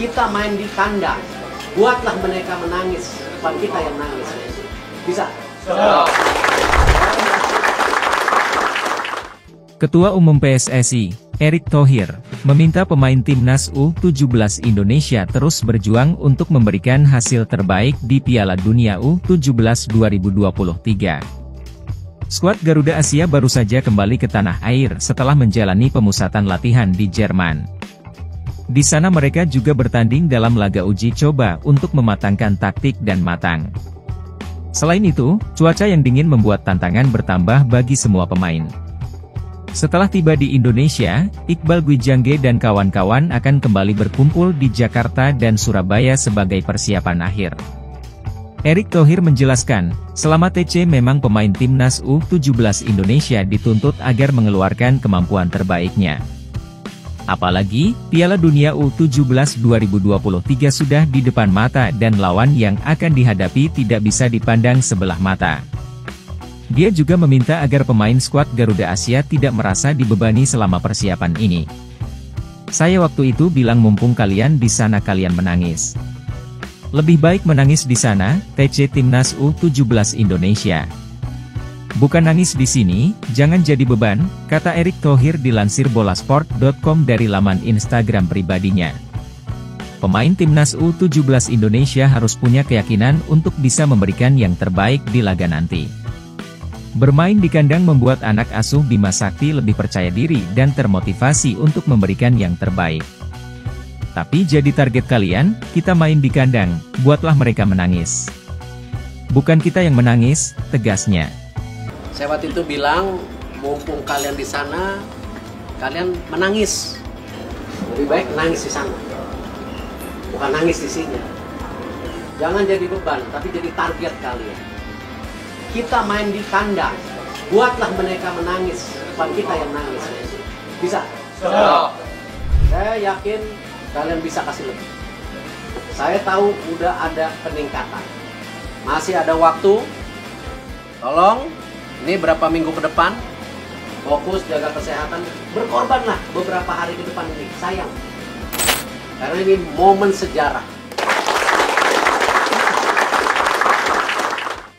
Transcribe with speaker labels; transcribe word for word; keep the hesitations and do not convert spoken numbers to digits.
Speaker 1: Kita main di kandang, buatlah mereka menangis, bukan kita yang nangis. Bisa?
Speaker 2: Ketua Umum P S S I, Erick Thohir, meminta pemain timnas U tujuh belas Indonesia terus berjuang untuk memberikan hasil terbaik di Piala Dunia U tujuh belas dua ribu dua puluh tiga. Skuad Garuda Asia baru saja kembali ke tanah air setelah menjalani pemusatan latihan di Jerman. Di sana mereka juga bertanding dalam laga uji coba untuk mematangkan taktik dan matang. Selain itu, cuaca yang dingin membuat tantangan bertambah bagi semua pemain. Setelah tiba di Indonesia, Iqbal Gwijangge dan kawan-kawan akan kembali berkumpul di Jakarta dan Surabaya sebagai persiapan akhir. Erick Thohir menjelaskan, selama T C memang pemain timnas U tujuh belas Indonesia dituntut agar mengeluarkan kemampuan terbaiknya. Apalagi, Piala Dunia U tujuh belas dua ribu dua puluh tiga sudah di depan mata dan lawan yang akan dihadapi tidak bisa dipandang sebelah mata. Dia juga meminta agar pemain skuad Garuda Asia tidak merasa dibebani selama persiapan ini. Saya waktu itu bilang mumpung kalian di sana kalian menangis. Lebih baik menangis di sana, T C Timnas U tujuh belas Indonesia. Bukan nangis di sini, jangan jadi beban, kata Erick Thohir dilansir bolasport titik com dari laman Instagram pribadinya. Pemain Timnas U tujuh belas Indonesia harus punya keyakinan untuk bisa memberikan yang terbaik di laga nanti. Bermain di kandang membuat anak asuh Bima Sakti lebih percaya diri dan termotivasi untuk memberikan yang terbaik. Tapi jadi target kalian, kita main di kandang, buatlah mereka menangis. Bukan kita yang menangis, tegasnya.
Speaker 1: Saya waktu itu bilang, mumpung kalian di sana, kalian menangis. Lebih baik nangis di sana, bukan nangis di sini. Jangan jadi beban, tapi jadi target kalian. Kita main di kandang, buatlah mereka menangis, bukan kita yang nangis. Bisa?
Speaker 3: So.
Speaker 1: Saya yakin kalian bisa kasih lebih. Saya tahu udah ada peningkatan. Masih ada waktu. Tolong, ini berapa minggu ke depan, fokus jaga kesehatan, berkorbanlah beberapa hari ke depan ini. Sayang. Karena ini momen sejarah.